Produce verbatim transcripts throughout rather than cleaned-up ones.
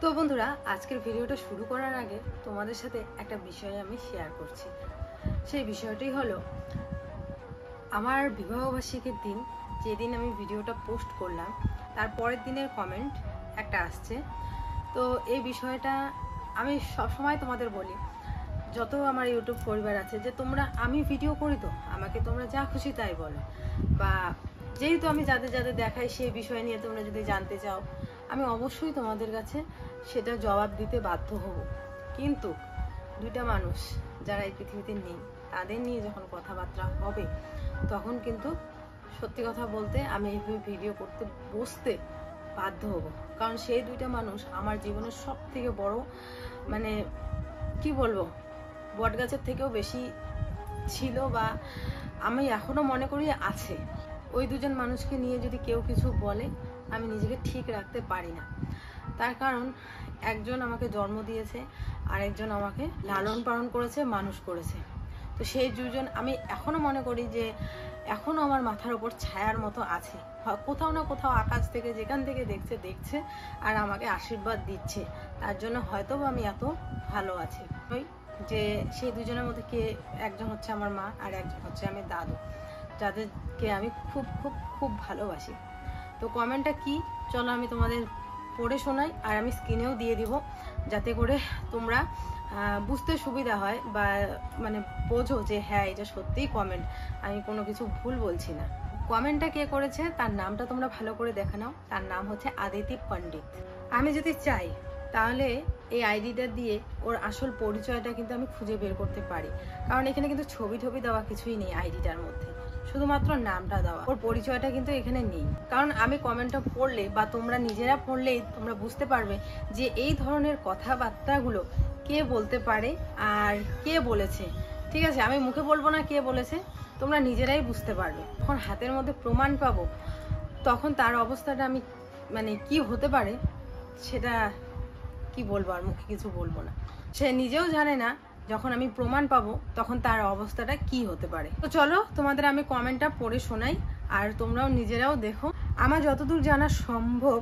তো বন্ধুরা, আজকের ভিডিওটা শুরু করার আগে তোমাদের সাথে একটা বিষয় আমি শেয়ার করছি। সেই বিষয়টি হলো আমার বিবাহবার্ষিকীর দিন, যেদিন আমি ভিডিওটা পোস্ট করলাম তার পরের দিনের কমেন্ট একটা আসছে। তো এই বিষয়টা আমি সবসময় তোমাদের বলি, যত আমার ইউটিউব পরিবার আছে, যে তোমরা আমি ভিডিও করি তো আমাকে তোমরা যা খুশি তাই বলো, বা যেহেতু আমি যাদের যাদের দেখাই সেই বিষয় নিয়ে তোমরা যদি জানতে চাও আমি অবশ্যই তোমাদের কাছে সেটা জবাব দিতে বাধ্য হব। কিন্তু দুইটা মানুষ যারা এই পৃথিবীতে নেই তাদের নিয়ে যখন কথাবার্তা হবে তখন কিন্তু সত্যি কথা বলতে আমি এইভাবে ভিডিও করতে বসতে বাধ্য হব। কারণ সেই দুইটা মানুষ আমার জীবনের সব থেকে বড়, মানে কি বলবো, বটগাছের থেকেও বেশি ছিল, বা আমি এখনো মনে করি আছে। ওই দুজন মানুষকে নিয়ে যদি কেউ কিছু বলে আমি নিজেকে ঠিক রাখতে পারি না। তার কারণ একজন আমাকে জন্ম দিয়েছে আর একজন আমাকে লালন পালন করেছে, মানুষ করেছে। তো সেই দুজন আমি এখনো মনে করি যে এখনো আমার মাথার উপর ছায়ার মতো আছে। কোথাও না কোথাও আকাশ থেকে যেখান থেকে দেখছে দেখছে আর আমাকে আশীর্বাদ দিচ্ছে। তার জন্য হয়তো আমি এত ভালো আছি। ওই যে সেই দুজনের মধ্যে কে একজন হচ্ছে আমার মা আর একজন হচ্ছে আমি দাদু, যাদেরকে আমি খুব খুব খুব ভালোবাসি। তো কমেন্টটা কি চলো আমি তোমাদের পড়ে শোনাই, আর আমি স্ক্রিনেও দিয়ে দিব যাতে করে তোমরা বুঝতে সুবিধা হয়, বা মানে বোঝো যে হ্যাঁ এটা সত্যিই কমেন্ট, আমি কোনো কিছু ভুল বলছি না। কমেন্টটা কে করেছে তার নামটা তোমরা ভালো করে দেখে নাও। তার নাম হচ্ছে আদিতি পণ্ডিত। আমি যদি চাই তাহলে এই আইডিটা দিয়ে ওর আসল পরিচয়টা কিন্তু আমি খুঁজে বের করতে পারি, কারণ এখানে কিন্তু ছবি টবি দেওয়া কিছুই নেই আইডিটার মধ্যে, শুধুমাত্র নামটা দেওয়া। ওর পরিচয়টা কিন্তু এখানে নেই। কারণ আমি কমেন্টটা পড়লে বা তোমরা নিজেরা পড়লেই তোমরা বুঝতে পারবে যে এই ধরনের কথাবার্তাগুলো কে বলতে পারে আর কে বলেছে। ঠিক আছে, আমি মুখে বলবো না কে বলেছে, তোমরা নিজেরাই বুঝতে পারবে। যখন হাতের মধ্যে প্রমাণ পাবো তখন তার অবস্থাটা আমি মানে কি হতে পারে সেটা কি বলবো, আর মুখে কিছু বলবো না। সে নিজেও জানে না যখন আমি প্রমাণ পাবো তখন তার অবস্থাটা কি হতে পারে। তো চলো তোমাদের আমি কমেন্টটা পড়ে শোনাই আর তোমরাও নিজেরাও দেখো। আমার যতদূর জানা সম্ভব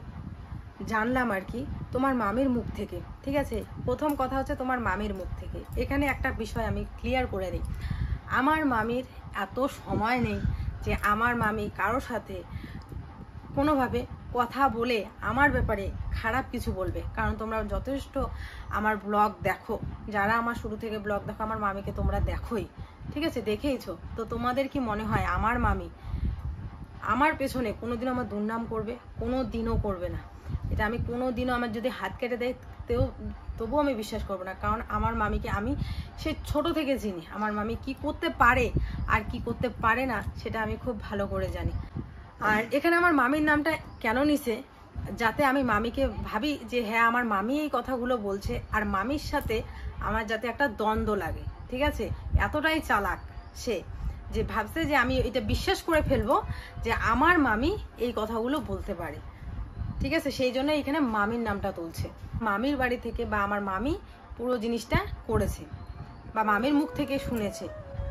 জানলাম আর কি তোমার মামির মুখ থেকে। ঠিক আছে, প্রথম কথা হচ্ছে তোমার মামির মুখ থেকে। এখানে একটা বিষয় আমি ক্লিয়ার করে দিই, আমার মামির এত সময় নেই যে আমার মামি কারোর সাথে কোনোভাবে কথা বলে আমার ব্যাপারে খারাপ কিছু বলবে। কারণ তোমরা যথেষ্ট আমার ব্লগ দেখো, যারা আমার শুরু থেকে ব্লগ দেখো আমার মামিকে তোমরা দেখোই, ঠিক আছে, দেখেইছো। তো তোমাদের কি মনে হয় আমার মামি আমার পেছনে কোনোদিনও আমার দুর্নাম করবে? কোনো দিনও করবে না। এটা আমি কোনো দিনও, আমার যদি হাত কেটে দেয় তেও তবুও আমি বিশ্বাস করবো না। কারণ আমার মামিকে আমি সে ছোট থেকে চিনি। আমার মামি কি করতে পারে আর কি করতে পারে না সেটা আমি খুব ভালো করে জানি। আর এখানে আমার মামির নামটা কেন নিছে, যাতে আমি মামিকে ভাবি যে হ্যাঁ আমার মামি এই কথাগুলো বলছে, আর মামির সাথে আমার যাতে একটা দ্বন্দ্ব লাগে। ঠিক আছে, এতটাই চালাক সে যে ভাবছে যে আমি এটা বিশ্বাস করে ফেলবো যে আমার মামি এই কথাগুলো বলতে পারে। ঠিক আছে, সেই জন্য এখানে মামির নামটা তুলছে। মামির বাড়ি থেকে বা আমার মামি পুরো জিনিসটা করেছে বা মামির মুখ থেকে শুনেছে।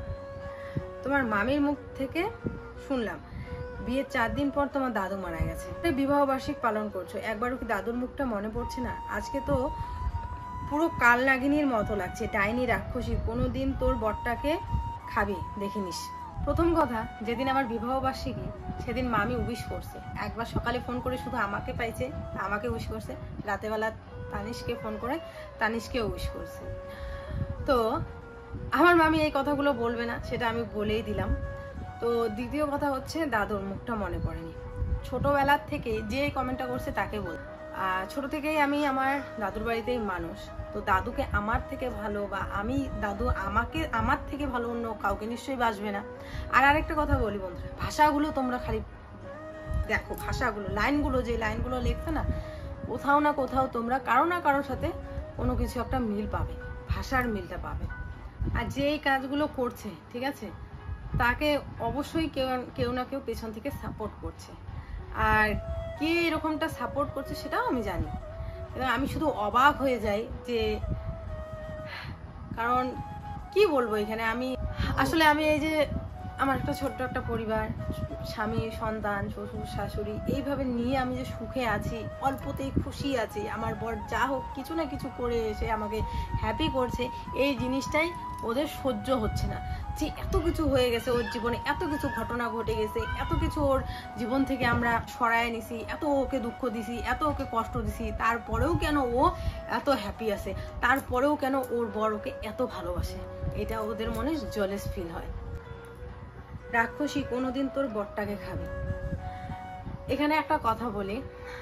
তোমার মামির মুখ থেকে শুনলাম বিয়ের চার দিন পর তোমার দাদু মারা গেছে, বিবাহ বার্ষিক পালন করছো, একবারও কি দাদুর মুখটা মনে পড়ছে না? আজকে তো পুরো কাল নাগিনীর মতো লাগছে, ডাইনি রাক্ষসী, কোনোদিন তোর বরটাকে খাবি দেখিনিস। প্রথম কথা, যেদিন আমার বিবাহ বার্ষিকী সেদিন মামি উইশ করছে। একবার সকালে ফোন করে শুধু আমাকে পাইছে, আমাকে উইশ করছে, রাতেবেলা তানিশকে ফোন করে তানিশকেও উইশ করছে। তো আমার মামি এই কথাগুলো বলবে না সেটা আমি বলেই দিলাম। তো দ্বিতীয় কথা হচ্ছে দাদুর মুখটা মনে পড়েনি। ছোটবেলার থেকে যে কমেন্টটা করছে তাকে বল, ছোট থেকেই আমি আমার দাদুর বাড়িতেই মানুষ। তো দাদুকে আমার থেকে ভালো বা আমি দাদু আমাকে আমার থেকে ভালো অন্য কাউকে নিশ্চয়ই বাসবে না। আর আরেকটা কথা বলি বন্ধুরা, ভাষাগুলো তোমরা খালি দেখো, ভাষাগুলো লাইনগুলো যে লাইনগুলো লিখছে না, কোথাও না কোথাও তোমরা কারো না কারোর সাথে কোনো কিছু একটা মিল পাবে, ভাষার মিলটা পাবে। আর যে এই কাজগুলো করছে ঠিক আছে তাকে অবশ্যই কেউ কেউ না কেউ পেছন থেকে সাপোর্ট করছে। আর কে এরকমটা সাপোর্ট করছে সেটাও আমি জানি। এবং আমি শুধু অবাক হয়ে যাই যে, কারণ কি বলবো এখানে আমি আসলে আমি এই যে আমার একটা ছোট্ট একটা পরিবার, স্বামী, সন্তান, শ্বশুর, শাশুড়ি, এইভাবে নিয়ে আমি যে সুখে আছি, অল্পতেই খুশি আছি, আমার বর যা হোক কিছু না কিছু করে এসে আমাকে হ্যাপি করছে, এই জিনিসটাই ওদের সহ্য হচ্ছে না। যে এত কিছু হয়ে গেছে ওর জীবনে, এত কিছু ঘটনা ঘটে গেছে, এত কিছু ওর জীবন থেকে আমরা সরায় নিছি, এত ওকে দুঃখ দিছি, এত ওকে কষ্ট দিছি, তারপরেও কেন ও এত হ্যাপি আছে, তারপরেও কেন ওর বর ওকে এত ভালোবাসে, এটা ওদের মনে জলেস ফিল হয়। রাক্ষসী কোনোদিন তোর বরটাকে খাবে। এখানে একটা কথা বলি,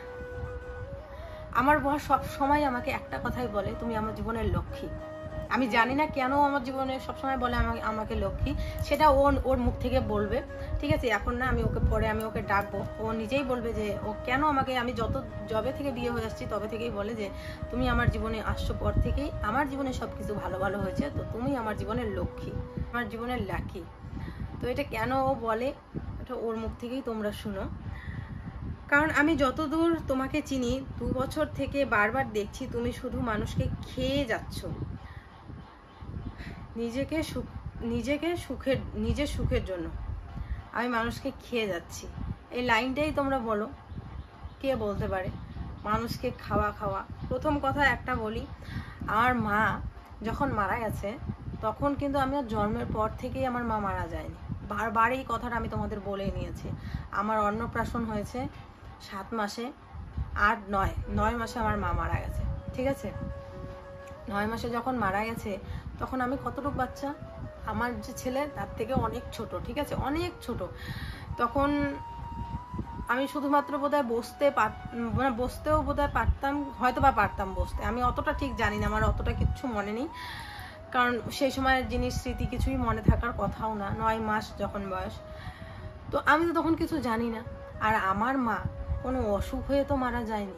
আমার বর সব সময় আমাকে একটা কথাই বলে, তুমি আমার জীবনের লক্ষ্মী। আমি জানি না কেন আমার জীবনে সবসময় বলে আমাকে আমাকে লক্ষ্মী, সেটা ও ওর মুখ থেকে বলবে, ঠিক আছে? এখন না, আমি ওকে পরে আমি ওকে ডাকবো, ও নিজেই বলবে যে ও কেন আমাকে, আমি যত জবে থেকে বিয়ে হয়ে আসছি তবে থেকেই বলে যে তুমি আমার জীবনে আসছো পর থেকেই আমার জীবনে সব কিছু ভালো ভালো হয়েছে, তো তুমি আমার জীবনের লক্ষ্মী, আমার জীবনের লাকি। তো এটা কেন ও বলে, এটা ওর মুখ থেকেই তোমরা শুনো। কারণ আমি যতদূর তোমাকে চিনি, দু বছর থেকে বারবার দেখছি তুমি শুধু মানুষকে খেয়ে যাচ্ছ, নিজেকে সুখ, নিজেকে সুখের, নিজের সুখের জন্য আমি মানুষকে খেয়ে যাচ্ছি। এই লাইনটাই তোমরা বলো, কে বলতে পারে মানুষকে খাওয়া খাওয়া? প্রথম কথা একটা বলি, আমার মা যখন মারা গেছে তখন কিন্তু আমি জন্মের পর থেকেই আমার মা মারা যায়নি, বারবার এই কথাটা আমি তোমাদের বলে নিয়েছি। আমার অন্নপ্রাশন হয়েছে সাত মাসে, আট নয় নয় মাসে আমার মা মারা গেছে, ঠিক আছে? নয় মাসে যখন মারা গেছে তখন আমি কতটুকু বাচ্চা, আমার যে ছেলে তার থেকে অনেক ছোট, ঠিক আছে, অনেক ছোট। তখন আমি শুধুমাত্র বোধহয় বসতে পার, মানে বসতেও বোধহয় পারতাম, হয়তো বা পারতাম বসতে, আমি অতটা ঠিক জানি না, আমার অতটা কিচ্ছু মনে নেই, কারণ সেই সময়ের জিনিস স্মৃতি কিছুই মনে থাকার কথাও না, নয় মাস যখন বয়স। তো আমি তো তখন কিছু জানি না। আর আমার মা কোনো অসুখ হয়ে তো মারা যায়নি,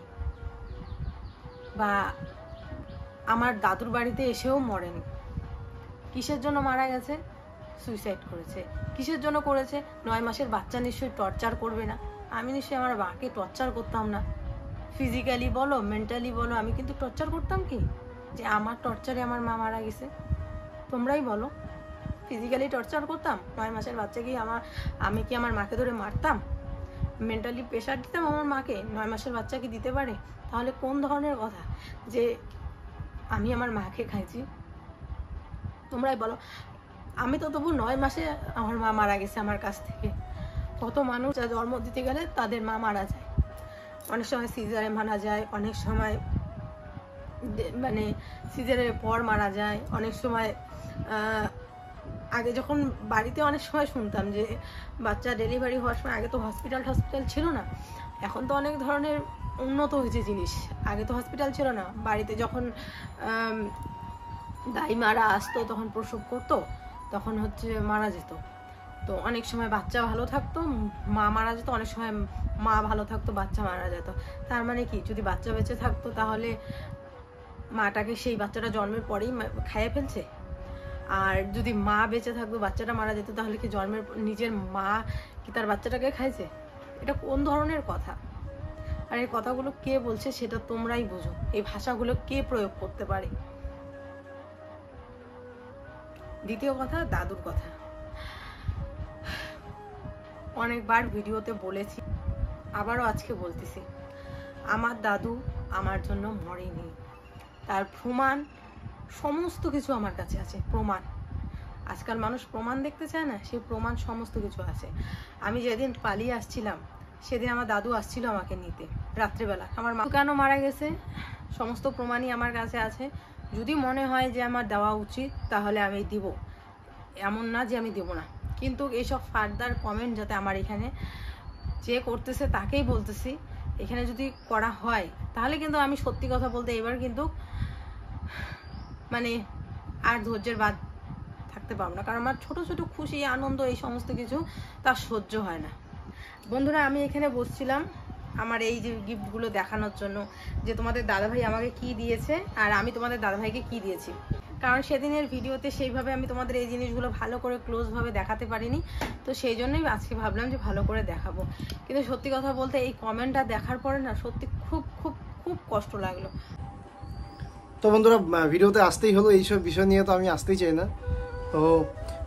বা আমার দাদুর বাড়িতে এসেও মরেনি। কিসের জন্য মারা গেছে? সুইসাইড করেছে। কিসের জন্য করেছে? নয় মাসের বাচ্চা নিশ্চয়ই টর্চার করবে না, আমি নিশ্চয়ই আমার মাকে টর্চার করতাম না, ফিজিক্যালি বলো মেন্টালি বলো, আমি কিন্তু টর্চার করতাম কি যে আমার টর্চারে আমার মা মারা গেছে? তোমরাই বলো, ফিজিক্যালি টর্চার করতাম? নয় মাসের বাচ্চাকে আমার, আমি কি আমার মাকে ধরে মারতাম? মেন্টালি প্রেশার দিতাম আমার মাকে? নয় মাসের বাচ্চাকে দিতে পারে? তাহলে কোন ধরনের কথা যে আমি আমার মাকে খাইছি? তোমরাই বলো। আমি তো তবু নয় মাসে আমার মা মারা গেছে আমার কাছ থেকে। কত মানুষ জন্ম দিতে গেলে তাদের মা মারা যায়, অনেক সময় সিজারে মারা যায়, অনেক সময় মানে সিজারের পর মারা যায়, অনেক সময় আগে যখন বাড়িতে অনেক সময় শুনতাম যে বাচ্চা ডেলিভারি হওয়ার সময়, আগে তো হসপিটাল হসপিটাল ছিল না, এখন তো অনেক ধরনের উন্নত হয়েছে জিনিস, আগে তো হসপিটাল ছিল না, বাড়িতে যখন দাই মারা আসতো তখন প্রসব করতো, তখন হচ্ছে মারা যেত। তো অনেক সময় বাচ্চা ভালো থাকতো, মা মারা যেত, অনেক সময় মা ভালো থাকতো, বাচ্চা মারা যেত। তার মানে কি, যদি বাচ্চা বেঁচে থাকতো তাহলে মাটাকে সেই বাচ্চাটা জন্মের পরেই খাইয়ে ফেলছে, আর যদি মা বেঁচে থাকতো বাচ্চাটা মারা যেত, তাহলে কি জন্মের নিজের মা কি তার বাচ্চাটাকে খাইছে? এটা কোন ধরনের কথা? আর এই কথাগুলো কে বলছে সেটা তোমরাই বোঝো, এই ভাষাগুলো কে প্রয়োগ করতে পারে? দ্বিতীয় কথা, দাদুর কথা। অনেকবার ভিডিওতে বলেছি, আবারও আজকে বলতেছি, আমার দাদু আমার জন্য মরেনি, তার প্রমাণ সমস্ত কিছু আমার কাছে আছে, প্রমাণ। আজকাল মানুষ প্রমাণ দেখতে চায় না, সেই প্রমাণ সমস্ত কিছু আছে। আমি যেদিন পালিয়ে আসছিলাম সেদিন আমার দাদু আসছিল আমাকে নিতে রাত্রিবেলা। আমার মা কেন মারা গেছে সমস্ত প্রমাণই আমার কাছে আছে, যদি মনে হয় যে আমার দেওয়া উচিত তাহলে আমি দিব, এমন না যে আমি দেব না। কিন্তু এইসব ফার্দার কমেন্ট যাতে আমার এখানে যে করতেছে তাকেই বলতেছি, এখানে যদি করা হয় তাহলে কিন্তু আমি সত্যি কথা বলতে এবার কিন্তু মানে আর ধৈর্যের বাদ থাকতে পারবো না, কারণ আমার ছোট ছোট খুশি আনন্দ এই সমস্ত কিছু তার সহ্য হয় না। বন্ধুরা, আমি এখানে বসছিলাম আমার এই যে গিফটগুলো দেখানোর জন্য, যে তোমাদের দাদাভাই আমাকে কি দিয়েছে আর আমি তোমাদের দাদাভাইকে কি দিয়েছি, কারণ সেদিনের ভিডিওতে সেইভাবে আমি তোমাদের এই জিনিসগুলো ভালো করে ক্লোজভাবে দেখাতে পারিনি, তো সেই জন্যই আজকে ভাবলাম যে ভালো করে দেখাবো। কিন্তু সত্যি কথা বলতে এই কমেন্টটা দেখার পরে না সত্যি খুব খুব খুব কষ্ট লাগলো। তো বন্ধুরা, ভিডিওতে আসতেই হলো, এইসব বিষয় নিয়ে তো আমি আসতেই চাই না। তো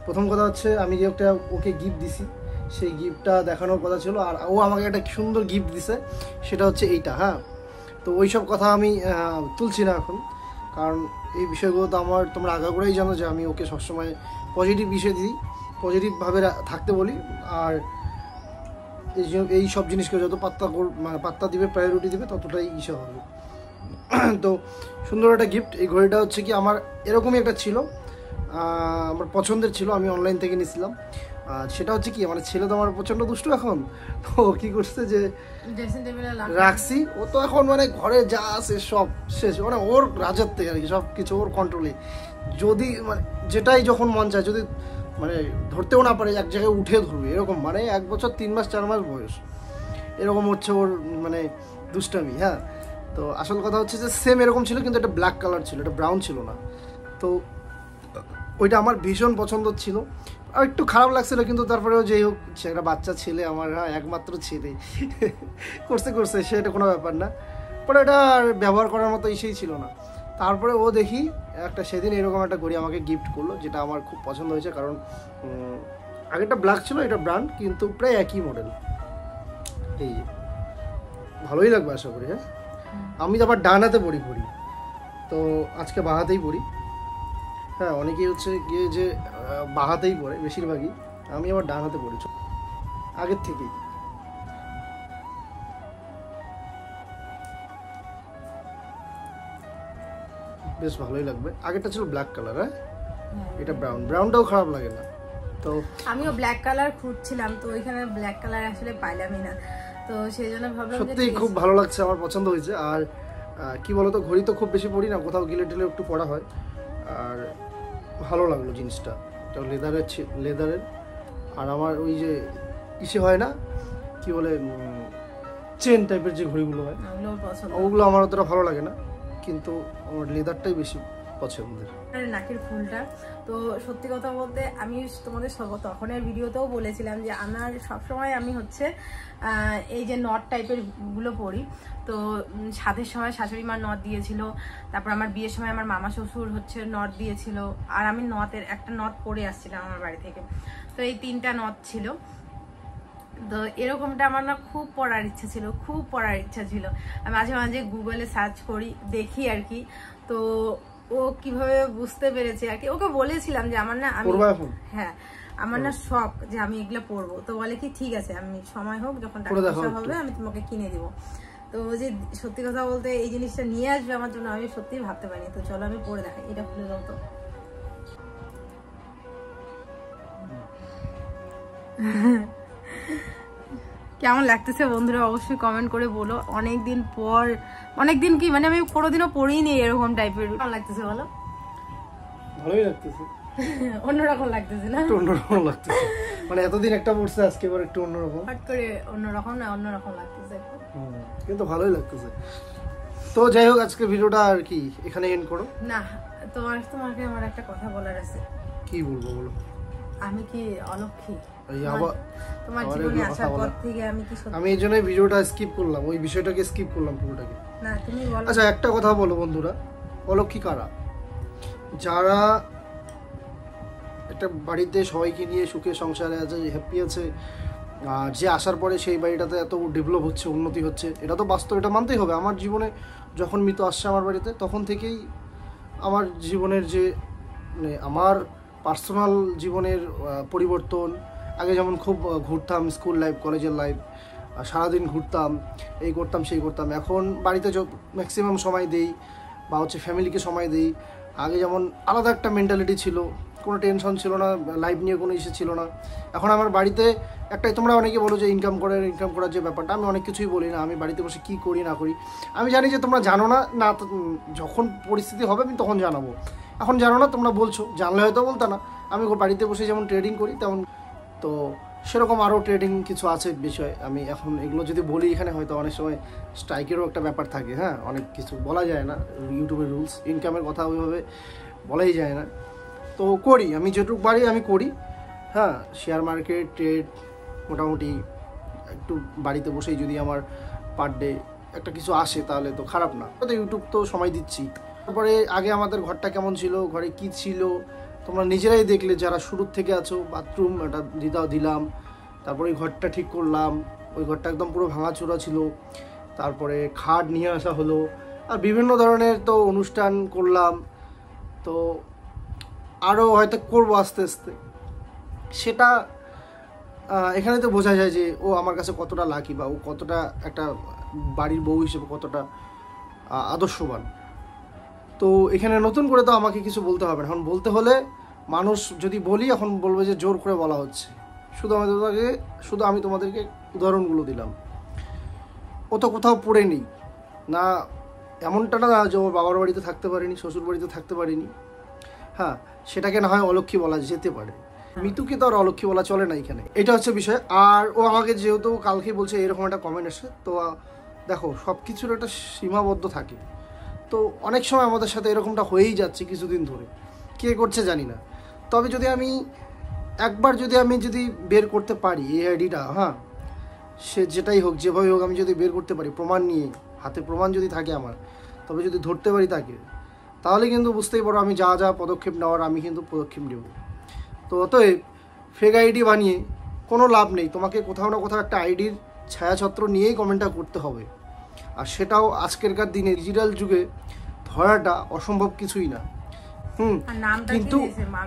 প্রথম কথা হচ্ছে আমি যে একটা ওকে গিফট দিছি, সেই গিফটটা দেখানোর কথা ছিল, আর ও আমাকে একটা সুন্দর গিফট দিছে, সেটা হচ্ছে এইটা। হ্যাঁ, তো ওই সব কথা আমি তুলছি না এখন, কারণ এই বিষয়গুলো তো আমার তোমরা আগাগোড়াই জানো যে আমি ওকে সবসময় পজিটিভ বিষয় দিই, পজিটিভভাবে থাকতে বলি, আর এই এই সব জিনিসকে যত পাত্তা মানে পাত্তা দিবে, প্রায়োরিটি দিবে, ততটাই ইসে হবে। তো সুন্দর একটা গিফট। এই ঘড়িটা হচ্ছে কি আমার এরকমই একটা ছিল, আমার পছন্দের ছিল, আমি অনলাইন থেকে নিয়েছিলাম। আর সেটা হচ্ছে কি, মানে ছেলে তো আমার প্রচণ্ড দুষ্টু এখন, তো ও কী করছে যে রাখছি, ও তো এখন মানে ঘরে যা আছে সব শেষ, মানে ওর রাজত্বে আর কি, সব কিছু ওর কন্ট্রোলে। যদি মানে যেটাই যখন মন চায়, যদি মানে ধরতেও না পারে, এক জায়গায় উঠে ধরবে এরকম, মানে এক বছর তিন মাস চার মাস বয়স, এরকম হচ্ছে ওর মানে দুষ্টামি। হ্যাঁ, তো আসল কথা হচ্ছে যে সেম এরকম ছিল, কিন্তু এটা ব্ল্যাক কালার ছিল, এটা ব্রাউন ছিল না। তো ওইটা আমার ভীষণ পছন্দ ছিল, আর একটু খারাপ লাগছিল, কিন্তু তারপরেও যেই হোক, সে একটা বাচ্চা ছেলে আমার, হ্যাঁ একমাত্র ছেলে, করছে করছে সেটা কোনো ব্যাপার না, পরে এটা আর ব্যবহার করার মতো ইসেই ছিল না। তারপরে ও দেখি একটা সেদিন এরকম একটা ঘড়ি আমাকে গিফট করলো, যেটা আমার খুব পছন্দ হয়েছে, কারণ আগেরটা ব্ল্যাক ছিল, এটা ব্রাউন, কিন্তু প্রায় একই মডেল। এই যে ভালোই লাগবে আশা করি। হ্যাঁ, আমি আবার ডান হাতে পড়ি পড়ি তো আজকে বাঁ হাতেই পড়ি। হ্যাঁ, অনেকেই হচ্ছে গিয়ে যে বাঁ হাতেই পড়ে বেশিরভাগই, আমি আবার ডান হাতে পড়ি আগের থেকেই। বেশ ভালোই লাগবে। আগেরটা ছিল ব্ল্যাক কালার, হ্যাঁ এটা ব্রাউন, ব্রাউনটাও খারাপ লাগে না। তো আমিও ব্ল্যাক কালার খুঁজছিলাম, তো ওইখানে ব্ল্যাক কালার আসলে পাইলামই না, তো সেই জন্য ভাবলাম সত্যিই খুব ভালো লাগছে, আমার পছন্দ হয়েছে। আর কি বলতো, ঘড়ি তো খুব বেশি পড়ি না, কোথাও গেলে টেলে একটু পড়া হয়, আর ভালো লাগলো জিনিসটা। এটা লেদারের লেদারের আর আমার ওই যে ইসে হয় না, কি বলে চেন টাইপের যে ঘড়িগুলো হয়, ওগুলো আমার অতটা ভালো লাগে না, কিন্তু আমার লেদারটাই বেশি পছন্দের। নাকের ফুলটা তো সত্যি কথা বলতে আমি তোমাদের তখনের ভিডিওতেও বলেছিলাম যে আমার সবসময় আমি হচ্ছে এই যে নট টাইপের গুলো পরি। তো সাধের সময় শাশুড়ি মা নট দিয়েছিল, তারপর আমার বিয়ের সময় আমার মামা শ্বশুর হচ্ছে নট দিয়েছিল, আর আমি নটের একটা নট পরে আসছিলাম আমার বাড়ি থেকে। তো এই তিনটা নট ছিল, তো এরকমটা আমার না খুব পড়ার ইচ্ছা ছিল, খুব পড়ার ইচ্ছা ছিল। আমি মাঝে মাঝে গুগলে সার্চ করি, দেখি আর কি। তো ও কিভাবে বুঝতে পেরেছে আর কি, ওকে বলেছিলাম যে আমার না আমি হ্যাঁ আমার না শখ যে আমি এগুলো পরবো। তো বলে কি ঠিক আছে, আমি সময় হোক যখন টাকা পয়সা হবে আমি তোমাকে কিনে দিব। তো যে সত্যি কথা বলতে এই জিনিসটা নিয়ে আসবে আমার জন্য, আমি সত্যিই ভাবতে পারিনি। তো চলো আমি পরে দেখাই, এটা খুলে দাও তো। কেমন লাগতেছে বন্ধুরা অবশ্যই কমেন্ট করে বলো। অনেকদিন পর, অনেকদিন কি মানে আমি কোনোদিনও পড়িনি এরকম টাইপের। কেমন লাগতেছে বলো? ভালোই লাগতেছে, অন্যরকম লাগতেছে না? অন্যরকম লাগতেছে, মানে এতদিন একটা পড়ছে, আজকে এবার একটু অন্যরকম, হট করে অন্যরকম না অন্যরকম লাগতেছে, কিন্তু ভালোই লাগতেছে। তো যাই হোক, আজকে ভিডিওটা আর কি এখানে এন্ড করো না। তোমার তোমাকে আমার একটা কথা বলার আছে। কি বলবো বলো? আমি কি অলক্ষী? তোমার জীবনে আসার পর থেকে আমি কি সত্যি, আমি এই জন্যই ভিডিওটা স্কিপ করলাম, ওই বিষয়টাকে স্কিপ করলাম পুরোটাকে। না তুমি বলো। আচ্ছা একটা কথা বলো বন্ধুরা, অলক্ষী কারা? যারা একটা বাড়িতে সবাইকে নিয়ে সুখে সংসারে আছে, হ্যাপি আছে, যে আসার পরে সেই বাড়িটাতে এত ডেভেলপ হচ্ছে, উন্নতি হচ্ছে, এটা তো বাস্তব, এটা মানতেই হবে। আমার জীবনে যখন মৃত আসছে আমার বাড়িতে, তখন থেকেই আমার জীবনের যে মানে আমার পার্সোনাল জীবনের পরিবর্তন। আগে যেমন খুব ঘুরতাম, স্কুল লাইফ, কলেজের লাইফ, সারাদিন ঘুরতাম, এই করতাম সেই করতাম, এখন বাড়িতে ম্যাক্সিমাম সময় দেই, বা হচ্ছে ফ্যামিলিকে সময় দিই। আগে যেমন আলাদা একটা মেন্টালিটি ছিল, কোনো টেনশন ছিল না, লাইফ নিয়ে কোনো ইস্যু ছিল না। এখন আমার বাড়িতে একটাই, তোমরা অনেকে বলো যে ইনকাম করে, ইনকাম করার যে ব্যাপারটা, আমি অনেক কিছুই বলি না, আমি বাড়িতে বসে কী করি না করি আমি জানি যে তোমরা জানো না, না যখন পরিস্থিতি হবে আমি তখন জানাবো। এখন জানো না, তোমরা বলছো, জানলে হয়তো বলতা না। আমি বাড়িতে বসে যেমন ট্রেডিং করি তেমন, তো সেরকম আরও ট্রেডিং কিছু আছে বিষয়। আমি এখন এগুলো যদি বলি এখানে, হয়তো অনেক সময় স্ট্রাইকেরও একটা ব্যাপার থাকে। হ্যাঁ, অনেক কিছু বলা যায় না, ইউটিউবের রুলস, ইনকামের কথা ওইভাবে বলাই যায় না। তো করি আমি যেটুকু পারি আমি করি। হ্যাঁ, শেয়ার মার্কেট, ট্রেড, মোটামুটি একটু বাড়িতে বসেই যদি আমার পার ডে একটা কিছু আসে তাহলে তো খারাপ না। তো ইউটিউব তো সময় দিচ্ছি। তারপরে আগে আমাদের ঘরটা কেমন ছিল, ঘরে কি ছিল, তোমরা নিজেরাই দেখলে যারা শুরুর থেকে আছো। বাথরুম এটা দিদা দিলাম, তারপরে ওই ঘরটা ঠিক করলাম, ওই ঘরটা একদম পুরো ভাঙাচোরা ছিল, তারপরে খাট নিয়ে আসা হলো, আর বিভিন্ন ধরনের তো অনুষ্ঠান করলাম। তো আরও হয়তো করবো আস্তে আস্তে। সেটা এখানে তো বোঝা যায় যে ও আমার কাছে কতটা লাকি, বা ও কতটা একটা বাড়ির বউ হিসেবে কতটা আদর্শবান। তো এখানে নতুন করে তো আমাকে কিছু বলতে হবে না। এখন বলতে হলে মানুষ যদি বলি, এখন বলবে যে জোর করে বলা হচ্ছে। শুধু আমি তোমাদেরকে শুধু আমি তোমাদেরকে উদাহরণগুলো দিলাম। ও তো কোথাও পড়ে নেই না, এমনটা না যে ওর বাবার বাড়িতে থাকতে পারিনি, শ্বশুর বাড়িতে থাকতে পারিনি। হ্যাঁ, সেটাকে না হয় অলক্ষী বলা যেতে পারে, মিতুকে তো আর অলক্ষী বলা চলে না এখানে। এটা হচ্ছে বিষয়। আর ও আমাকে যেহেতু কালকে বলছে এরকম একটা কমেন্ট আসে, তো দেখো সব কিছুর একটা সীমাবদ্ধ থাকে। তো অনেক সময় আমাদের সাথে এরকমটা হয়েই যাচ্ছে কিছুদিন ধরে, কে করছে জানি না। তবে যদি আমি একবার যদি আমি যদি বের করতে পারি এই আইডিটা, হ্যাঁ সে যেটাই হোক যেভাবে হোক, আমি যদি বের করতে পারি প্রমাণ নিয়ে, হাতে প্রমাণ যদি থাকে আমার, তবে যদি ধরতে পারি তাকে, তাহলে কিন্তু বুঝতেই পারো আমি যা যা পদক্ষেপ নেওয়ার আমি কিন্তু পদক্ষেপ নেব। তো অতএব ফেক আইডি বানিয়ে কোনো লাভ নেই। তোমাকে কোথাও না কোথাও একটা আইডির ছায়াছত্র নিয়েই কমেন্টটা করতে হবে। আর সেটাও আজকেরকার দিনে ডিজিটাল যুগে ধরাটা অসম্ভব কিছুই না। হুম, কিন্তু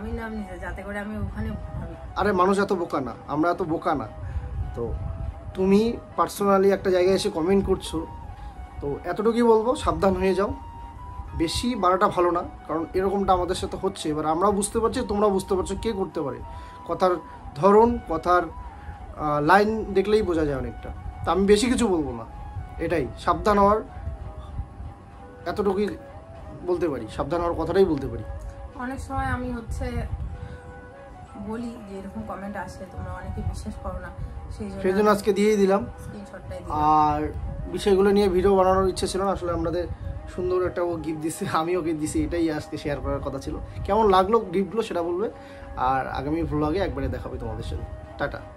আরে মানুষ এত বোকা না, আমরা এত বোকা না। তো তুমি পার্সোনালি একটা জায়গায় এসে কমেন্ট করছো, তো এতটুকুই বলবো, সাবধান হয়ে যাও। বেশি বাড়াটা ভালো না, কারণ এরকমটা আমাদের সাথে হচ্ছে। এবার আমরাও বুঝতে পারছি, তোমরাও বুঝতে পারছো কে করতে পারে। কথার ধরন, কথার লাইন দেখলেই বোঝা যায় অনেকটা। তা আমি বেশি কিছু বলবো না, এটাই সাবধান হওয়ার, এতটুকুই বলতে পারি, সাবধান হওয়ার কথাটাই বলতে পারি। অনেক সময় আমি হচ্ছে বলি যে এরকম কমেন্ট আসে, তোমরা অনেকে বিশ্বাস করো না, সেই জন্য আজকে দিয়েই দিলাম। আর বিষয়গুলো নিয়ে ভিডিও বানানোর ইচ্ছে ছিল না আসলে। আমাদের সুন্দর একটা ও গিফট দিচ্ছে, আমি ওকে দিছি, এটাই আজকে শেয়ার করার কথা ছিল। কেমন লাগলো গিফটগুলো সেটা বলবে, আর আগামী ভ্লগে একবারে দেখাবে তোমাদের সাথে। টাটা।